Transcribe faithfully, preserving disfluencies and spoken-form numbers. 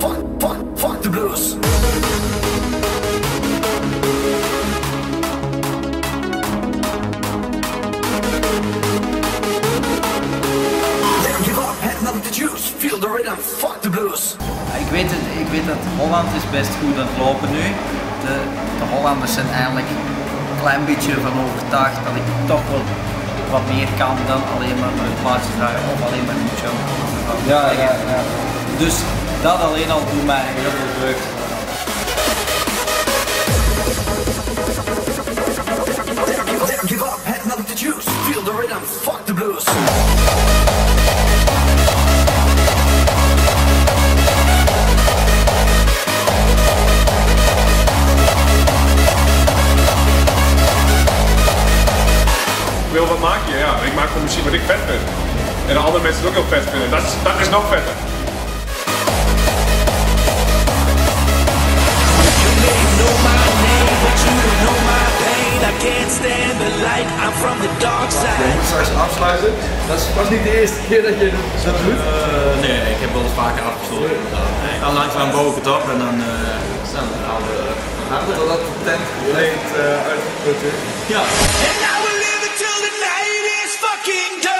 fuck, fuck, fuck the blues. Never give up, had nothing to choose. Feel the rhythm, fuck the blues. Ik weet, het, ik weet dat Holland is best goed aan het lopen nu. De, de Hollanders zijn eigenlijk een klein beetje van overtuigd dat ik toch wel wat meer kan dan alleen maar met plaatjes draaien of alleen maar een show. Ja, ja, ja. Dus dat alleen al doet mij heel veel deugd. Never give up, had nothing to choose. Feel the rhythm, fuck the blues. Ik wil wat maak je, ja. Ik maak gewoon muziek wat ik vet vind. En de andere mensen het ook heel vet vinden. Dat is, dat is nog vetter. Je moet straks afsluiten. Dat is pas niet de eerste keer dat je dat doet. Uh, nee, ik heb wel eens vaker afgesloten. Ik ga langzaam boven het op en dan uh, staan we al de... Totdat de tent compleet uh, uitgeput is. Ja. And I will live until the night is fucking done.